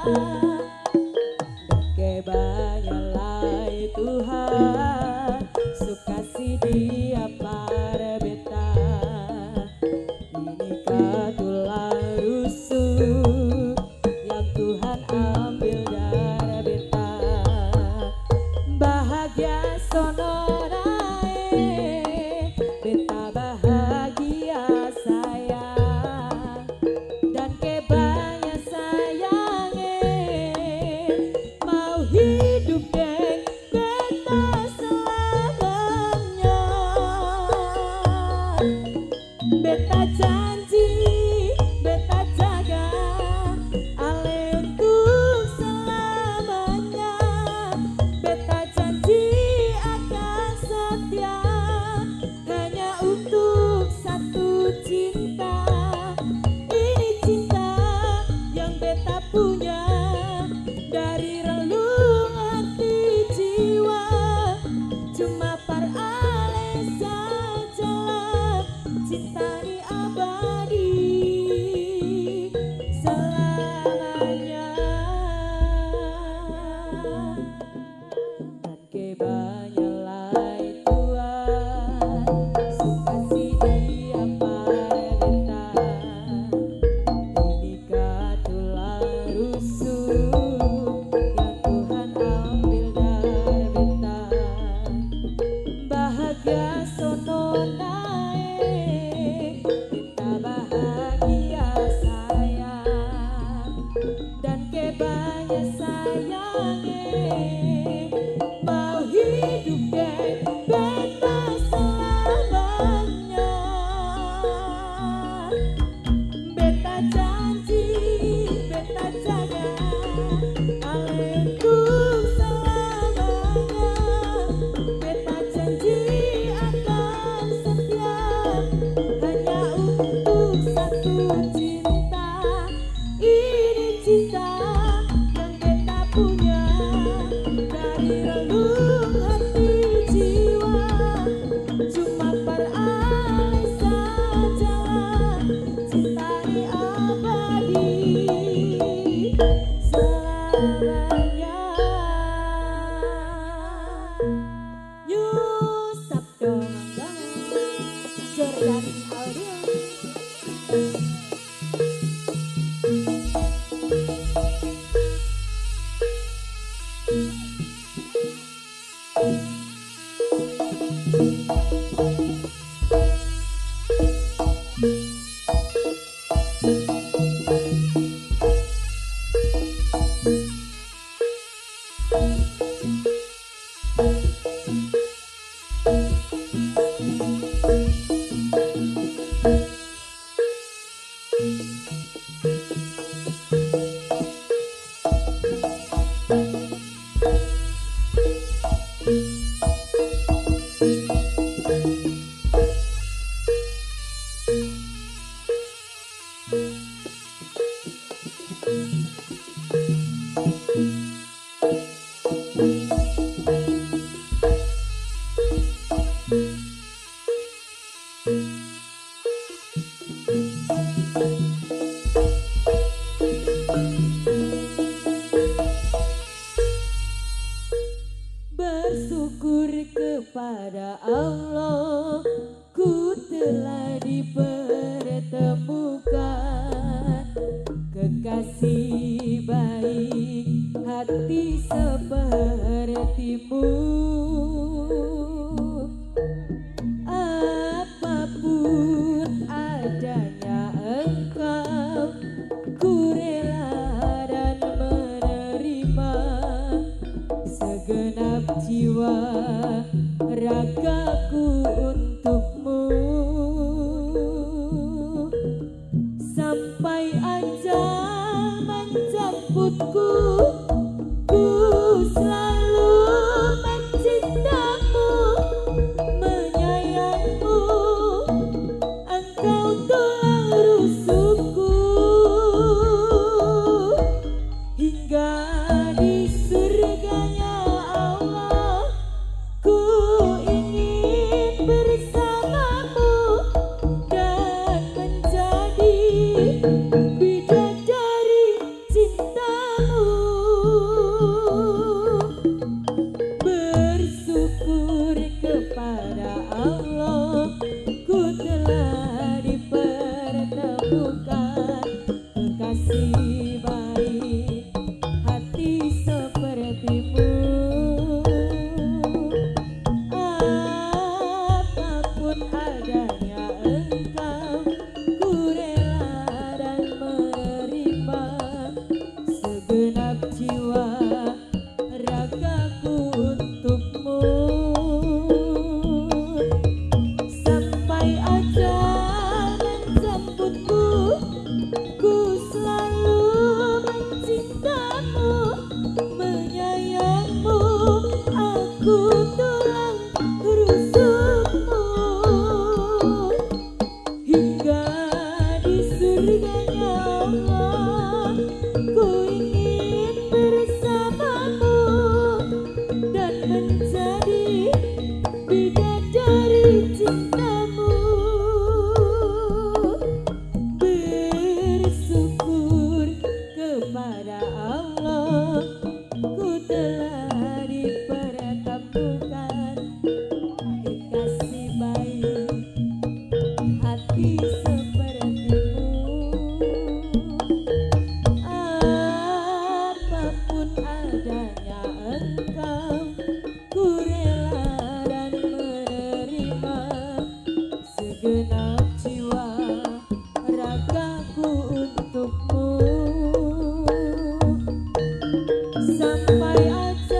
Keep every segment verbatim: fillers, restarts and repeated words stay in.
Kebanyalah Tuhan sukasi dia para beta ini katulang rusuk yang Tuhan ambil dari beta bahagia sonorae beta bahagia sayang dan kebanyak sayange mau hidup deng beta selamanya beta janji beta jaga ale untuk selamanya beta janji akan setia hanya untuk satu cinta ini cinta yang beta punya dari relung hati jiwa cuma par ale sajalah cinta ini abadi selamanya dan kebanyalah Tuhan sukasi dia para beta ini katulang rusuk yang Tuhan ambil dari beta bahagia sononae beta bahagia sayang dan kebanyak sayange mau hidup deng beta selamanya beta janji beta jaga ale untuk selamanya beta janji akan setia hanya untuk satu cinta ini cinta yang beta punya dari relung hati jiwa cuma per ale sajalah cinta ini abadi selamanya Yusap Dongang Jordan Audio bersyukur kepada Allah ku telah dipertemukan kekasih baik hati sepertimu apapun adanya engkau ku rela dan menerima segenap jiwa ragaku untukmu sampai ajal menjemputku ku selalu mencintamu menyayangmu engkau tulang rusukku hingga di surganya Allah ku ingin bersamamu dan menjadi bidadari cintamu Sampai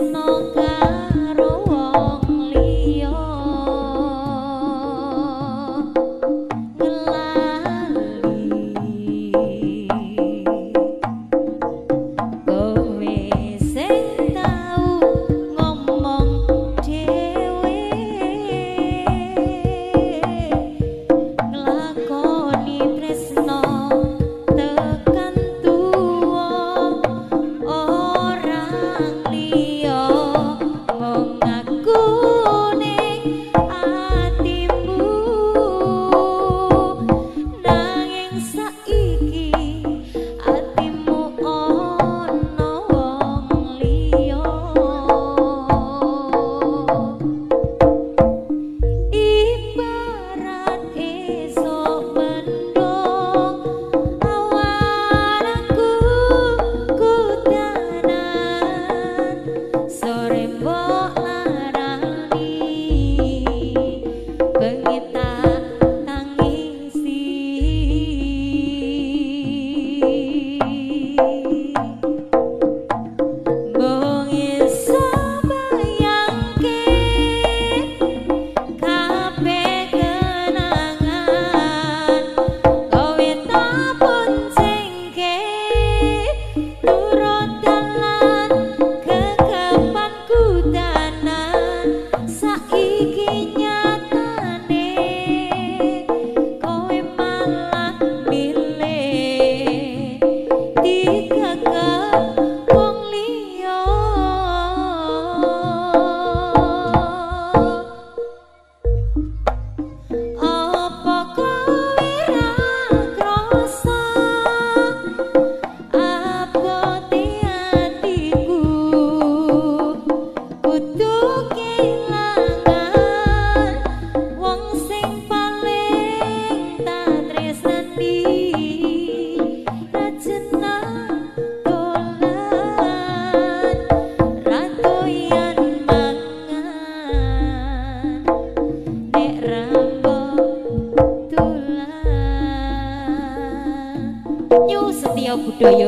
budaya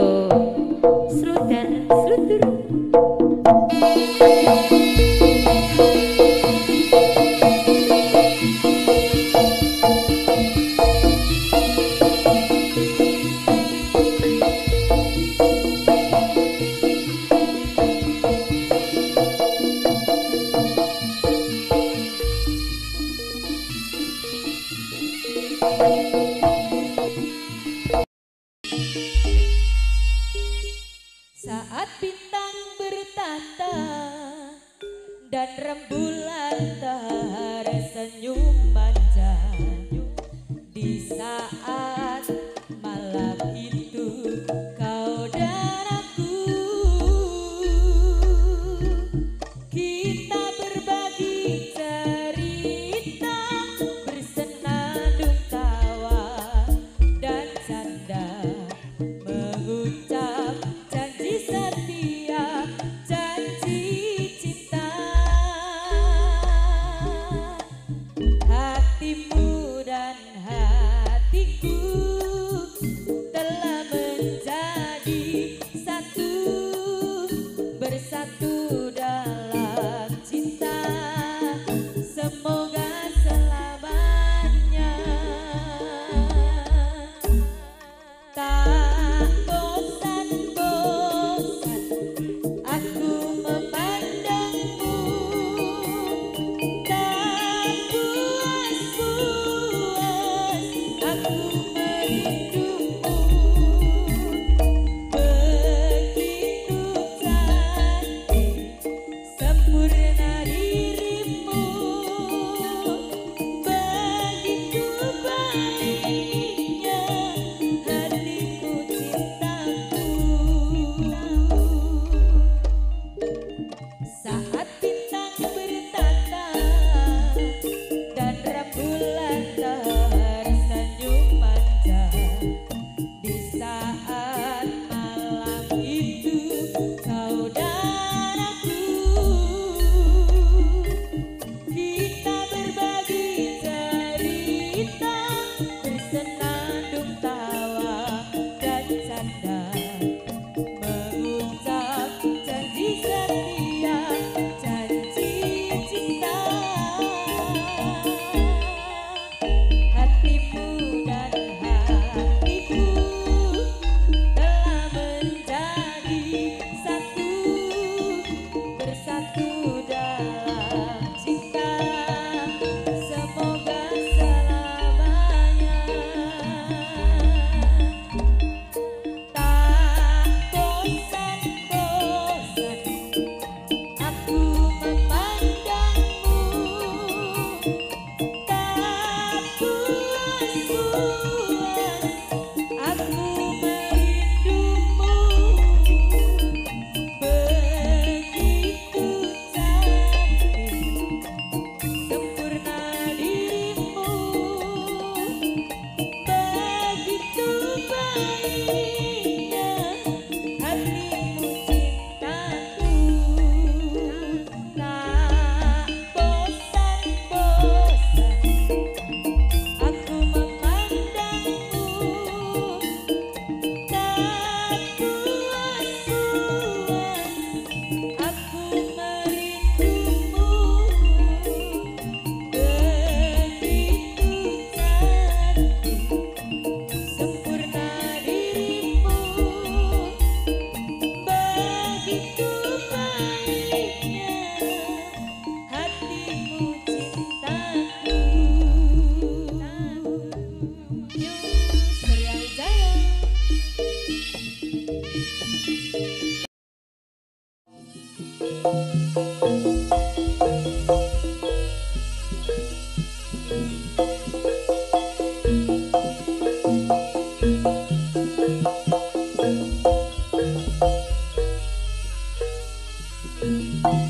Srudar Srudur. Saat bintang bertata dan rembulan tersenyum manja, di saat malam itu kau dan aku, kita berbagi cerita, bersenandung tawa dan canda, mengucap janji setia, janji cinta.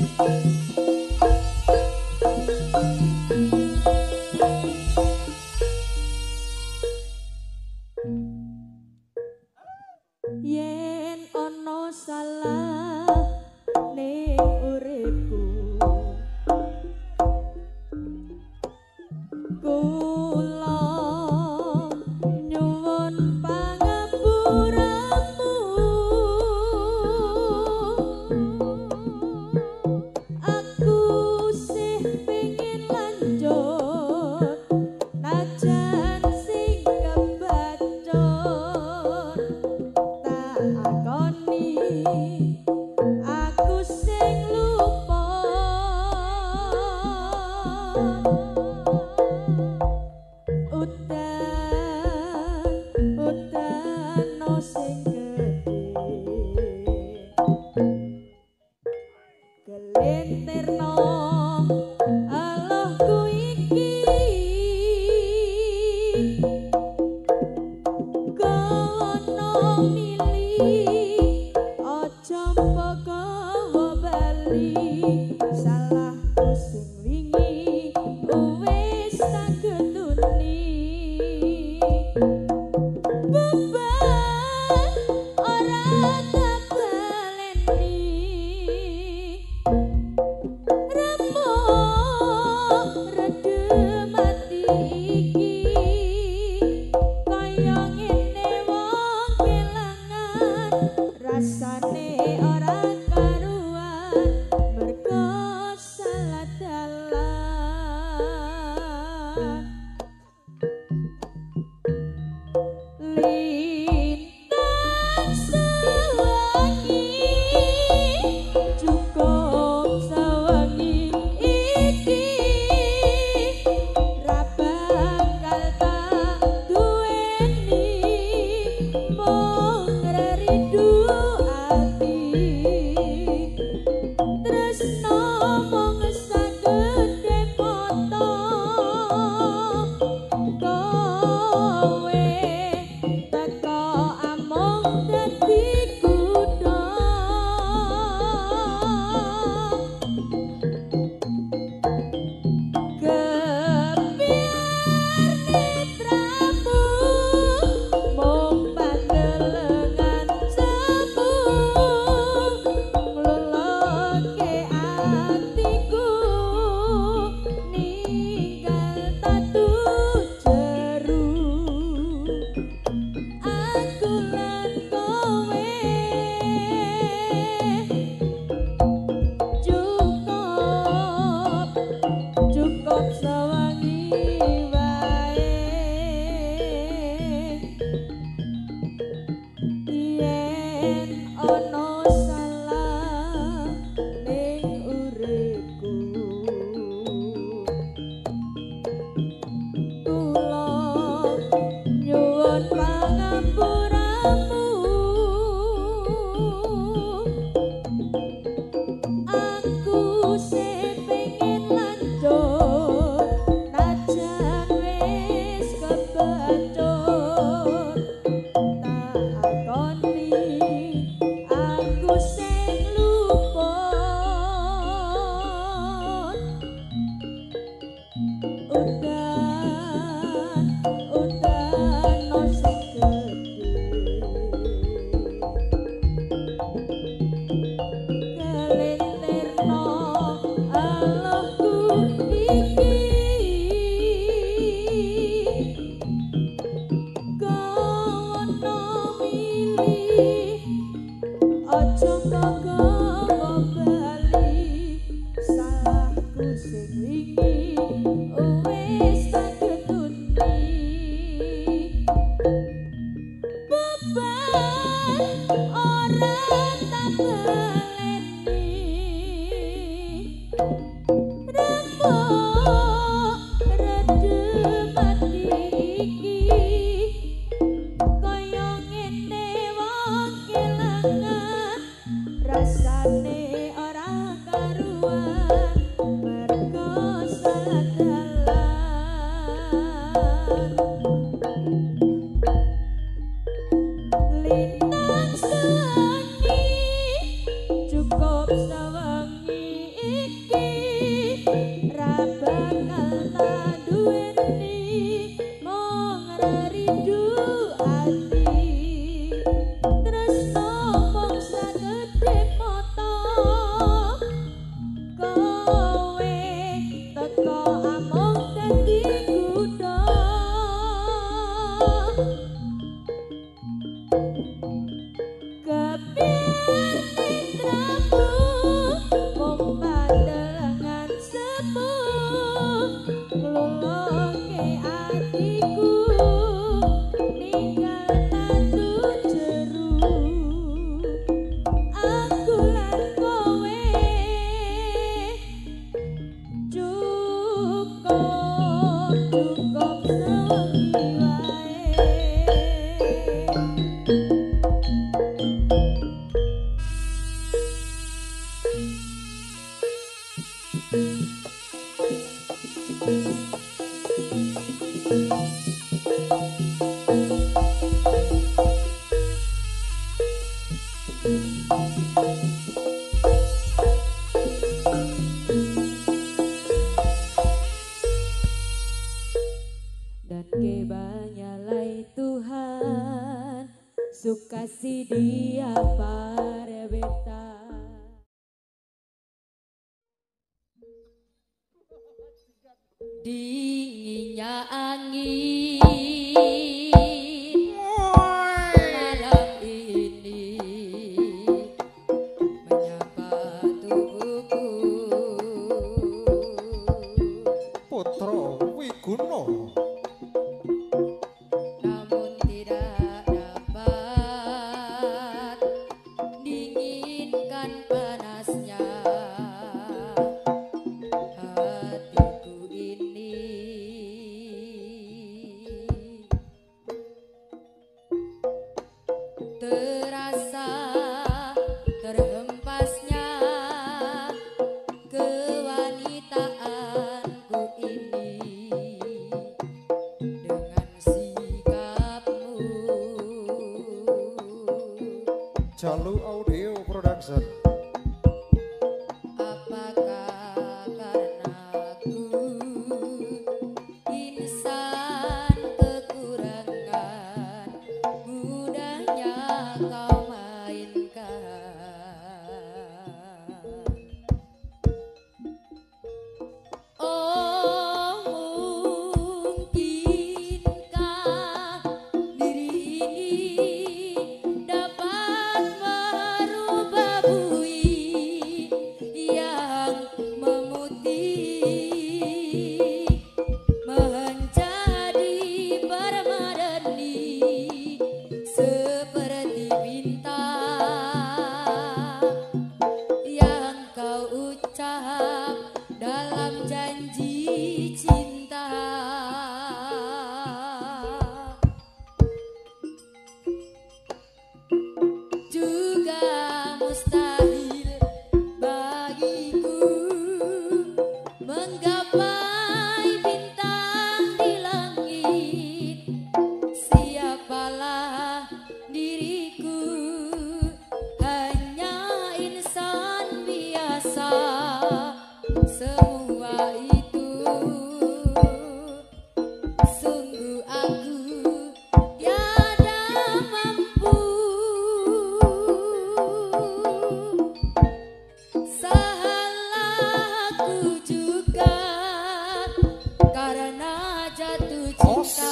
Yen ono salah ning uripku kula nyuwun pangapuramu aku sih pengin lanjut najan sing kebacut akoni aku sing lupa udan udan no sing gedhe gelintirno Allahku iki kono milih aja mbagawa bali salahku sing wingi wis tak getuni beban ora tak baleni remuk redem ati iki kaya ngene wong kelangan rasane ora karuan mergo salah dalan lintang sewangi cukup sewangi iki ra bakal tak duweni mung rindu ati tresno mung sagede foto kowe teko amung dadi kutha kebiar netramu mung pandelengan jamu ngloloke atiku ninggal tatu jeru aku lan kowe cukup cukup sewangi wae yen ono salah ning uripku kula nyuwun pangapuramu aku sih pengin lanjut najan wis kebacut takoni aku sing lupa udan udan no sing gedhe gelintirno Allahku iki kono milih aja mbagawa bali salahku sing wingi wis tak getuni beban ora tak baleni remuk redem ati iki kaya ngene wong kelangan rasane ora karuan mergo salah dalan lintang sewangi cukup sewangi dengan sepuh ngluluhke atiku ninggal tatu jeru aku lan kowe cukup cukup sewengi wae. Dan kebanyalai Tuhan suka si dia parebeta. Dinginnya angin malam ini menyapa tubuhku. Putra Wiguna Namun tidak dapat dinginkan panasnya hatiku ini. Terasa terhempasnya kewanitaanku ini dengan sikapmu. Jalu Audio Production. Apakah karena aku insan kekurangan mudahnya kau mainkan. Oh mungkinkah diri ini dapat merubah bui yang memutih menjadi permadani seperti bintang yang kau ucap dalam janji cinta. Juga mustahil bagiku menggapai bintang di langit. Siapalah diriku, hanya insan biasa. Semua itu sungguh aku tiada mampu. Salah aku juga karena jatuh cinta.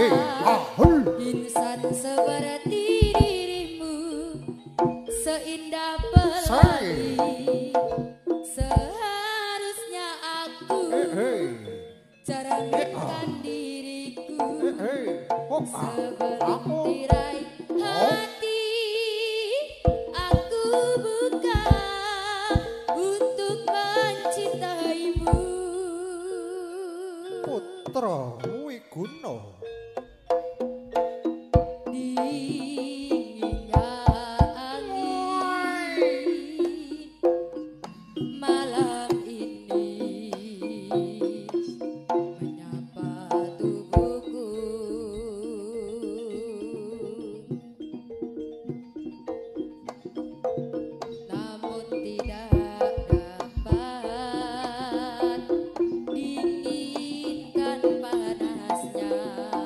Insan seperti dirimu seindah pelangi. Seharusnya aku cerminkan diriku sebelum tirai hati aku buka untuk mencintaimu. Putra Wiguna Dinginnya angin malam ini menyapa tubuhku. Namun tidak dapat dinginkan panasnya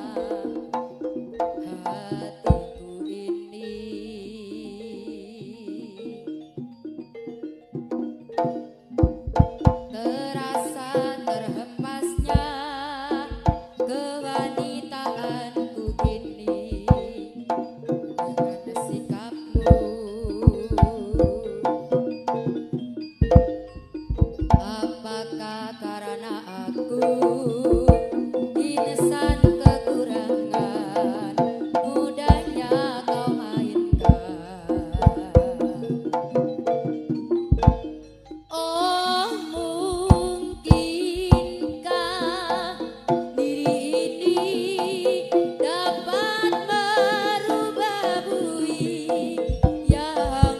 insan kekurangan mudahnya kau mainkan. Oh mungkinkah diri ini dapat merubah bui yang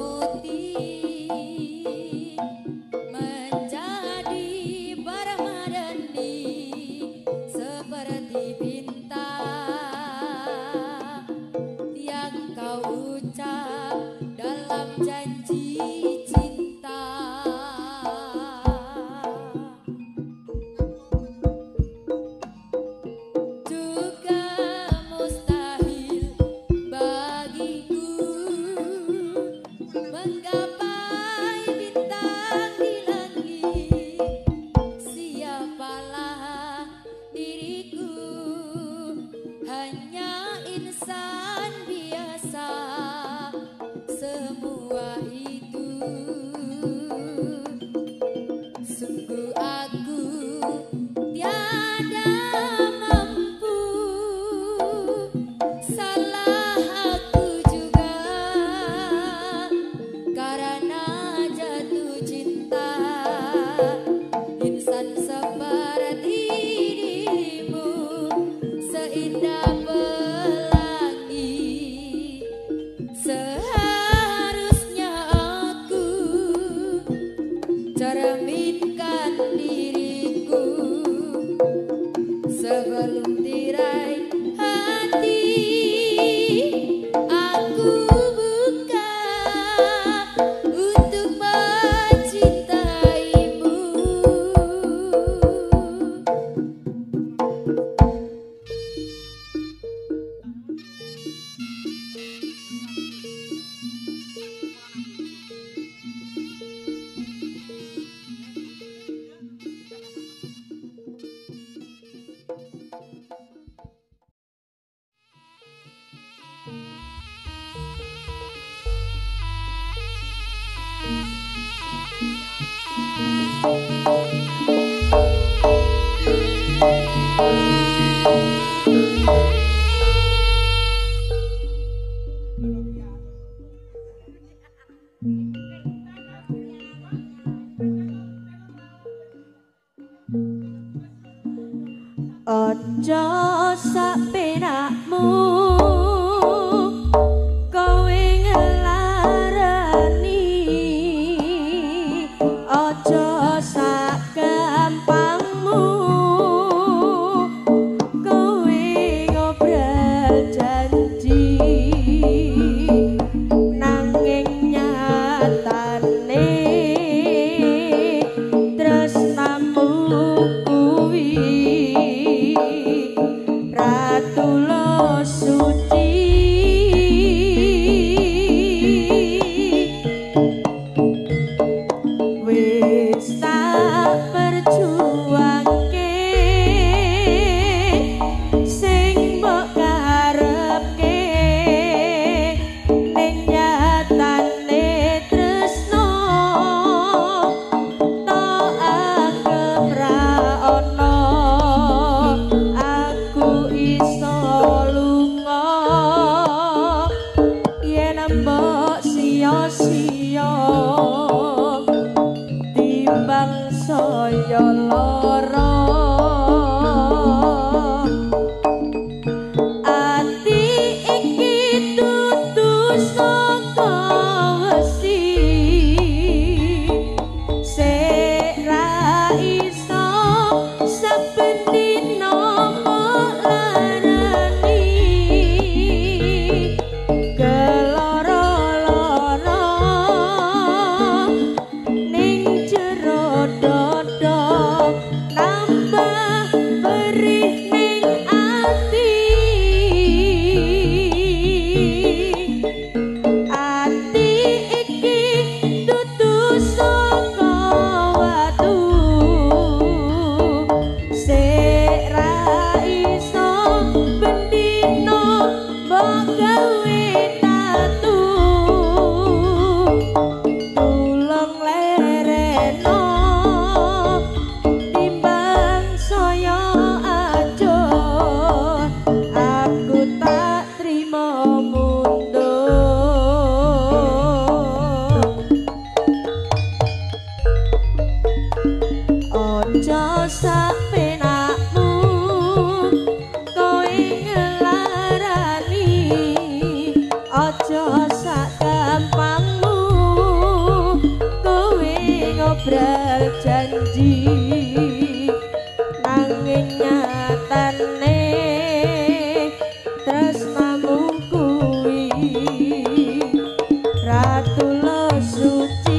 memutih menjadi permadani seperti bintang yang kau ucap dalam janji cinta. Juga mustahil bagiku menggapai bintang di langit. Siapalah diriku, hanya insan biasa. Semua itu sungguh aku tiada mampu. Salah aku juga karena jatuh cinta. Insan seperti dirimu seindah pelangi. Seharusnya aku cerminkan diriku sebelum tirai hati aku buka untuk mencintaimu. Ojo sak penakmu kowe ngelarani, ojo sak gampangmu kowe ngobrol janji, nanging nyatane tresnamu kuwi Ratulo suci. Wis tak perjuangke sing mbok karepke, ning nyatane tresno tok anggap ra ono. Aku iso lunga yen mbok sia-sia timbang saya lara. Ati iki dudu saka wesi, sik ra iso saben dina mbok larani. Keloro-loro ning jero dada Ojo sak penakmu kowe ngelarani, ojo sak gampangmu kowe ngobrol janji, nanging nyatane tresnamu kuwi ratu lo suci.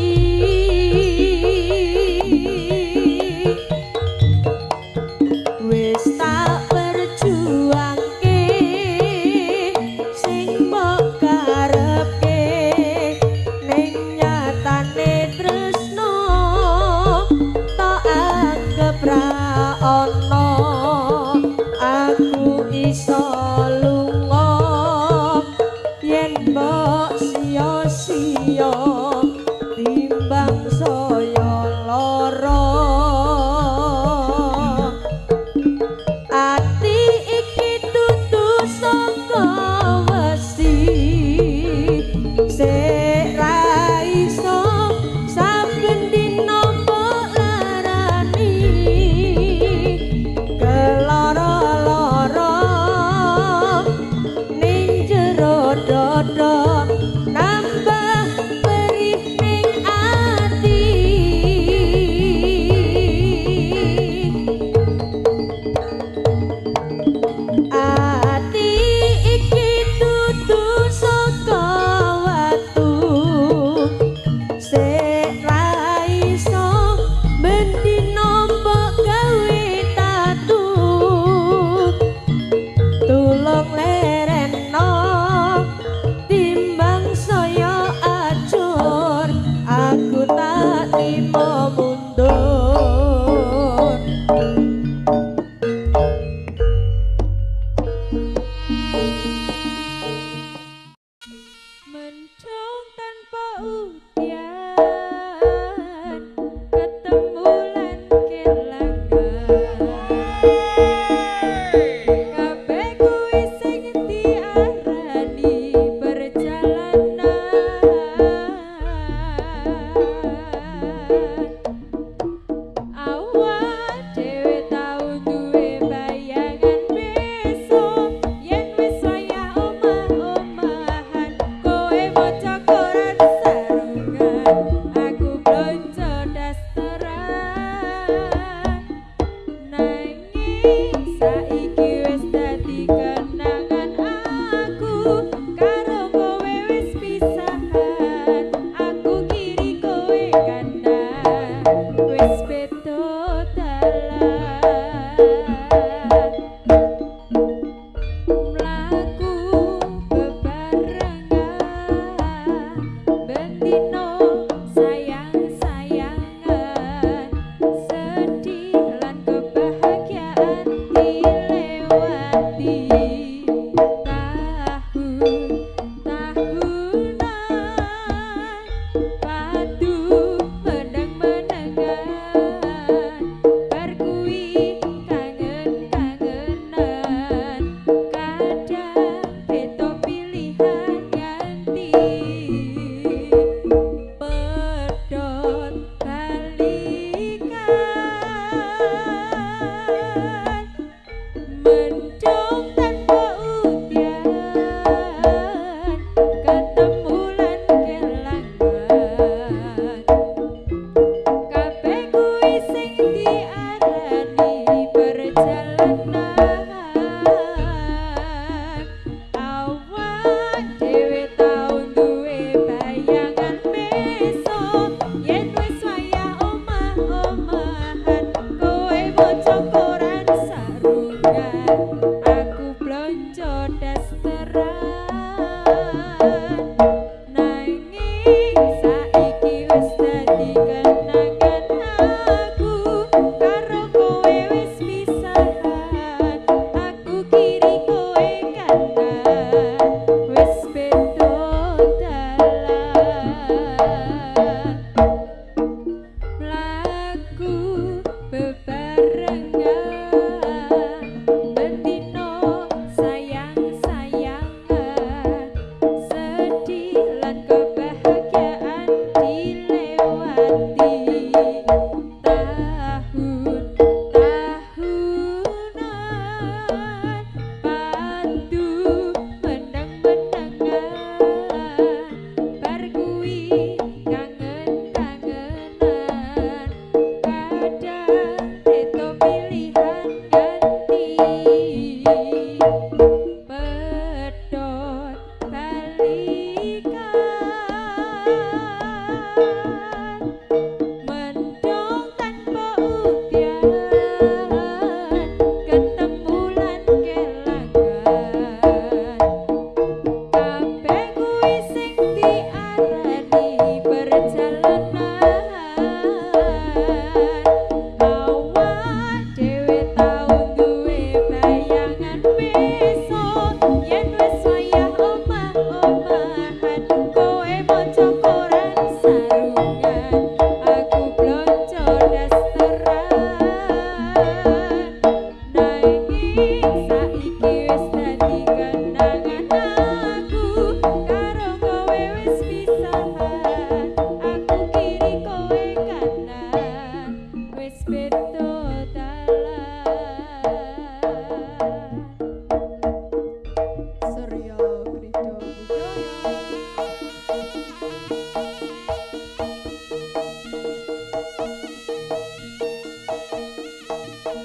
Wis tak perjuangke sing mbok karepke, ning nyatane tresno tok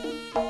Thank